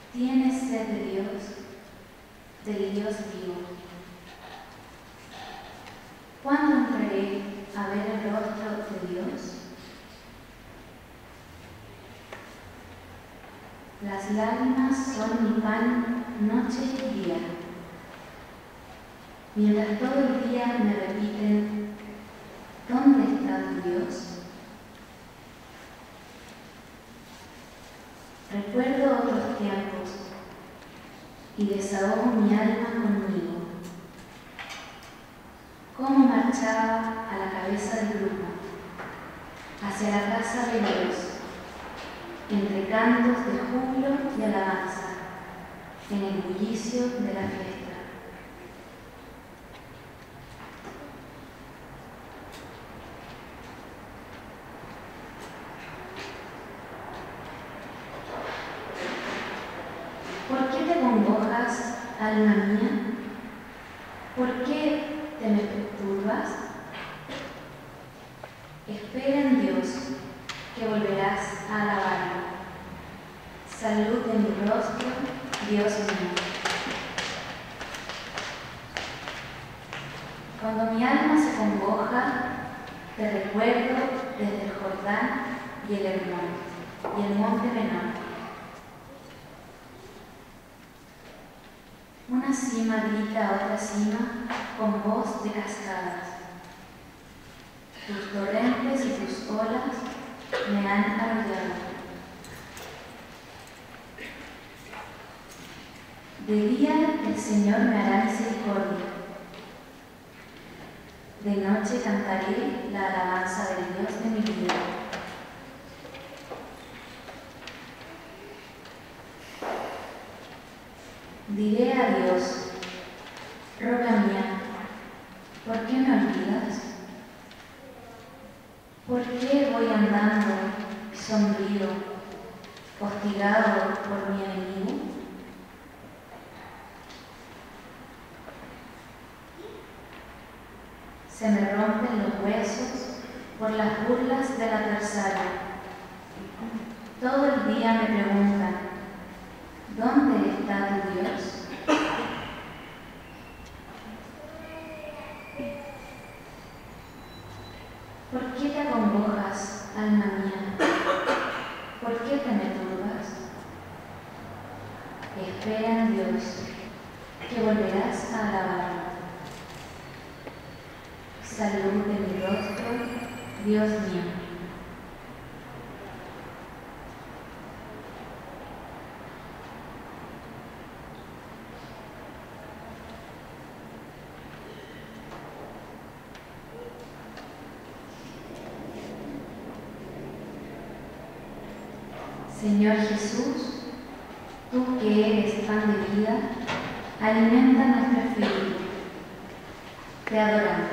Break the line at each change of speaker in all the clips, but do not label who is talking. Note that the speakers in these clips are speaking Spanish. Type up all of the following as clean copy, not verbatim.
¿Tienes sed de Dios, del Dios vivo? ¿Cuándo entraré a ver el rostro de Dios? Las lágrimas son mi pan noche y día, mientras todo el día me repiten: ¿dónde está tu Dios? Recuerdo otros tiempos y desahogo mi alma conmigo. Cómo marchaba a la cabeza del grupo, hacia la casa de Dios, entre cantos de júbilo y alabanza, en el bullicio de la fiesta. ¿Por qué te congojas, alma mía? ¿Por qué te me perturbas? Espera en Dios, que volverás a alabarlo. Salud de mi rostro, Dios mío. Cuando mi alma se congoja, te recuerdo desde el Jordán y el Hermón y el monte menor. Una cima grita a otra cima con voz de cascadas. Tus torrentes y tus olas me han arrollado. De día el Señor me hará misericordia. De noche cantaré la alabanza del Dios de mi vida. Diré a Dios: roca mía, ¿por qué me olvidas? ¿Por qué voy andando sombrío, hostigado por mi enemigo? Se me rompen los huesos por las burlas del adversario. Todo el día me preguntan: ¿dónde está tu Dios? ¿Por qué te acongojas, alma mía? ¿Por qué te me turbas? Espera en Dios, que volverás a alabarlo. Salud de mi rostro, Dios mío. Señor Jesús, tú que eres pan de vida, alimenta nuestro espíritu. Te adoramos.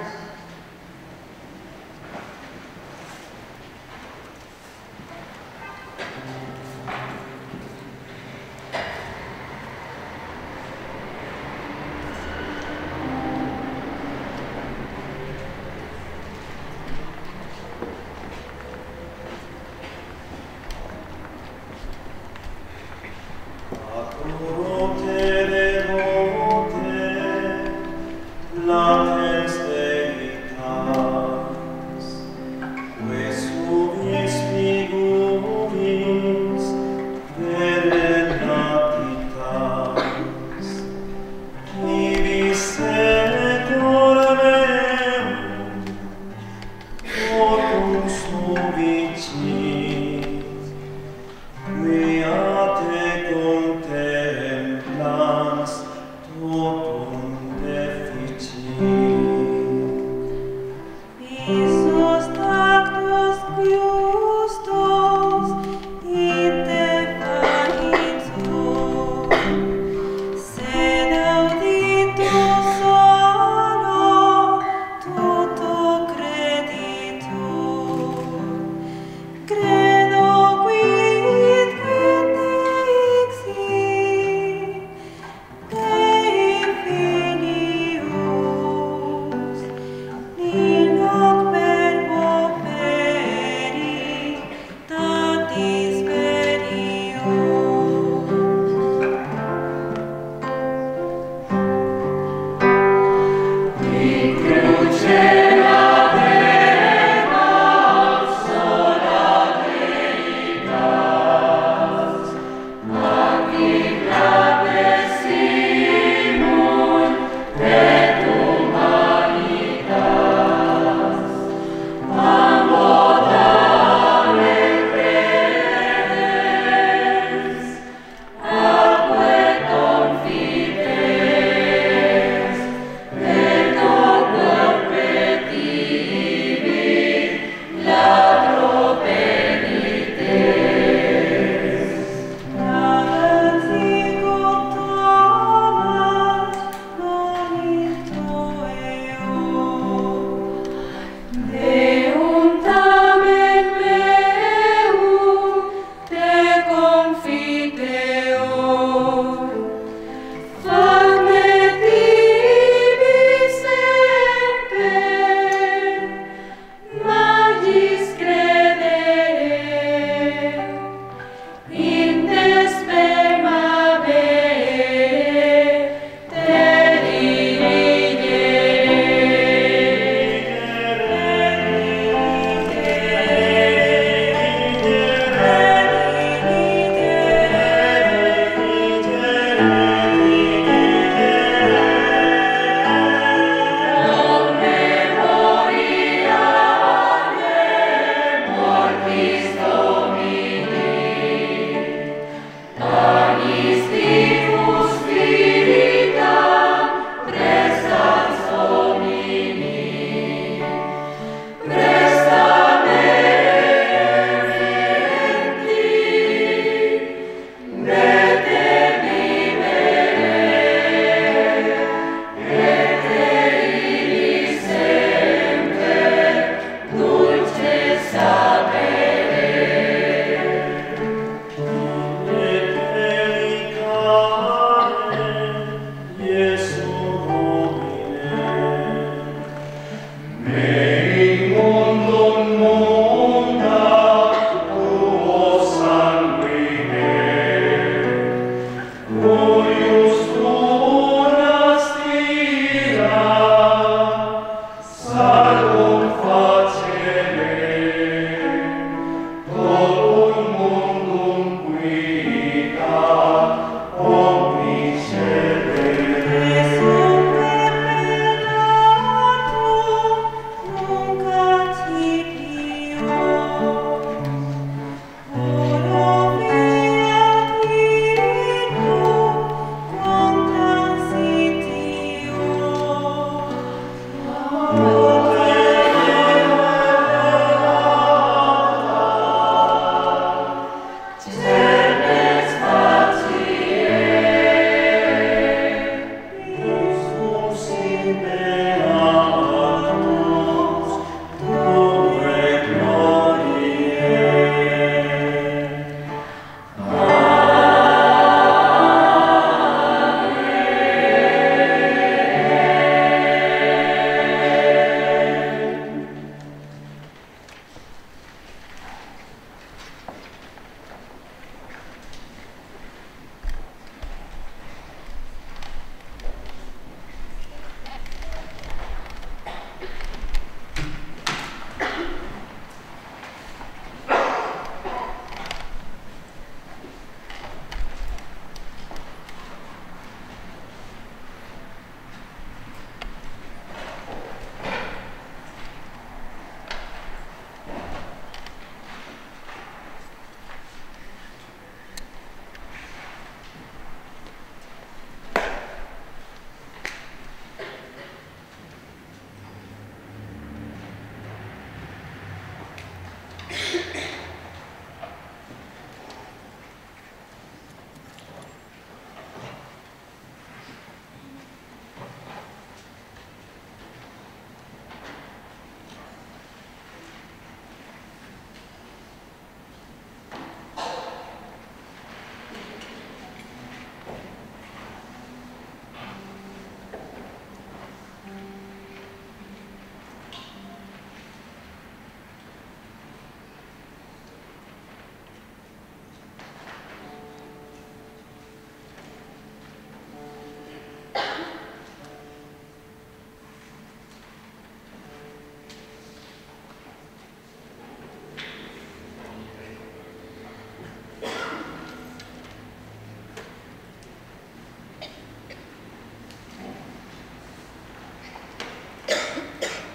Qui a te contem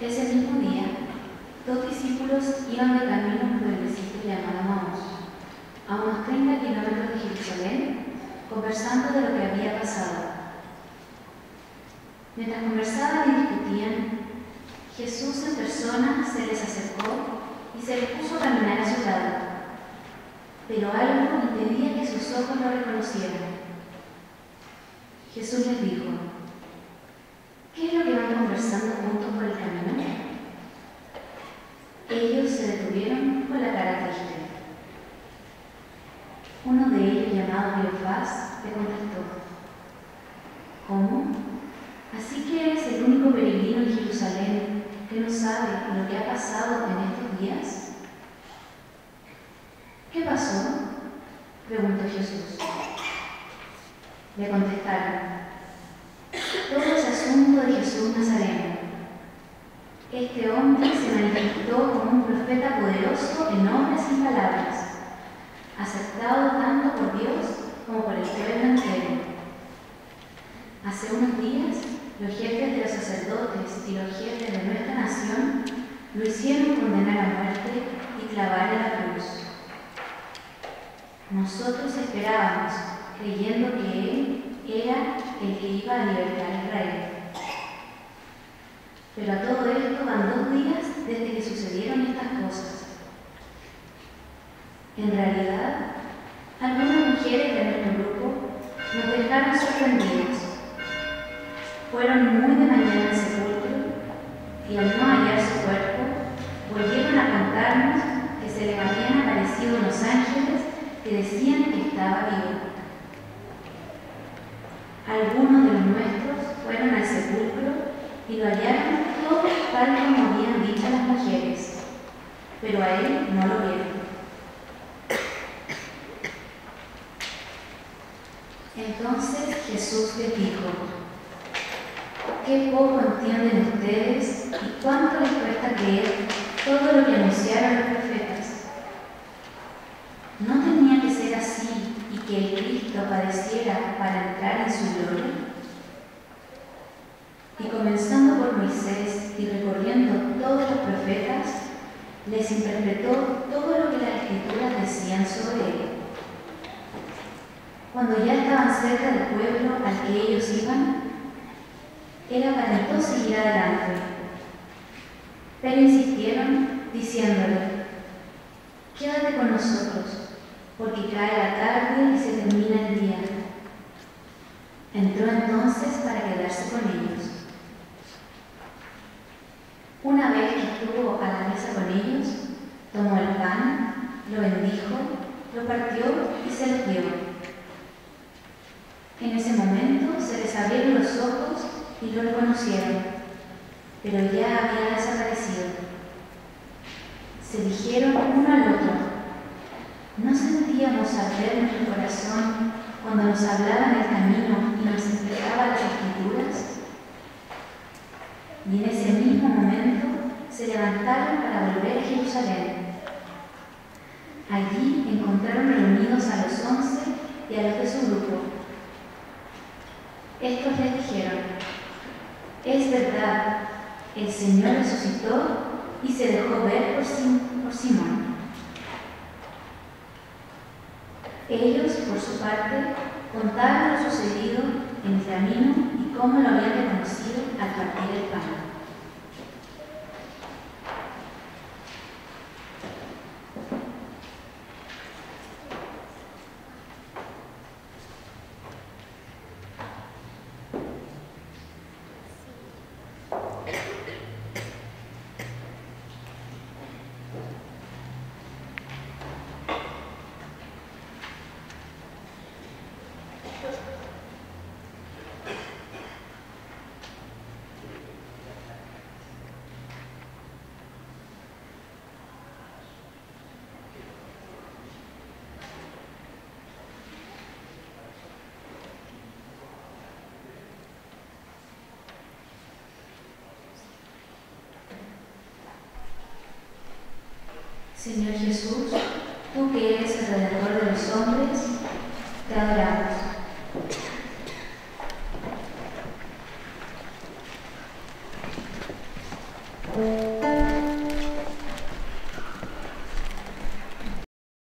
Ese mismo día, 2 discípulos iban de camino a un pueblecito llamado Emaús, a unos 30 kilómetros de Jerusalén, conversando de lo que había pasado. Mientras conversaban y discutían, Jesús en persona se les acercó y se les puso a caminar a su lado, pero algo impedía que sus ojos lo reconocieran. Jesús les dijo: ¿qué es lo que van conversando juntos por el camino? Ellos se detuvieron con la cara triste. Uno de ellos, llamado Cleofás, le contestó: ¿cómo? ¿Así que eres el único peregrino en Jerusalén que no sabe lo que ha pasado en estos días? ¿Qué pasó?, preguntó Jesús. Le contestaron: todo ese asunto de Jesús Nazareno. Este hombre se manifestó como un profeta poderoso en obras y palabras, aceptado tanto por Dios como por el pueblo entero. Hace unos días, los jefes de los sacerdotes y los jefes de nuestra nación lo hicieron condenar a muerte y clavar en la cruz. Nosotros esperábamos, creyendo que Él era el que iba a libertar a Israel. Pero a todo esto van 2 días desde que sucedieron estas cosas. En realidad, algunas mujeres de nuestro grupo nos dejaron sorprendidos. Fueron muy de mañana al sepulcro y al no hallar su cuerpo, volvieron a contarnos que se les habían aparecido unos ángeles que decían que estaba vivo. Algunos de los nuestros fueron al sepulcro y lo hallaron todo tal como habían dicho las mujeres, pero a él no lo vieron. Entonces Jesús les dijo: qué poco entienden ustedes y cuánto les cuesta creer todo lo que anunciaron los profetas. ¿No tenía que ser así y que el Cristo padeciera para entrar en su gloria? Y comenzando por Moisés y recorriendo todos los profetas, les interpretó todo lo que las Escrituras decían sobre él. Cuando ya estaban cerca del pueblo al que ellos iban, él aparentó seguir adelante, pero insistieron diciéndole: quédate con nosotros, porque cae la tarde y se termina el día. Entró entonces para quedarse con ellos. Una vez que estuvo a la mesa con ellos, tomó el pan, lo bendijo, lo partió y se los dio. En ese momento se les abrieron los ojos y lo reconocieron, pero ya había desaparecido. Se dijeron uno al otro: ¿no sentíamos arder nuestro corazón cuando nos hablaba en el camino y nos explicaba las Escrituras? Y en ese mismo momento se levantaron para volver a Jerusalén. Allí encontraron reunidos a los 11 y a los de su grupo. Estos les dijeron: es verdad, el Señor resucitó y se dejó ver por Simón. Ellos, por su parte, contaron lo sucedido en el camino y cómo lo habían reconocido al partir el pan. Señor Jesús, tú que eres el Redentor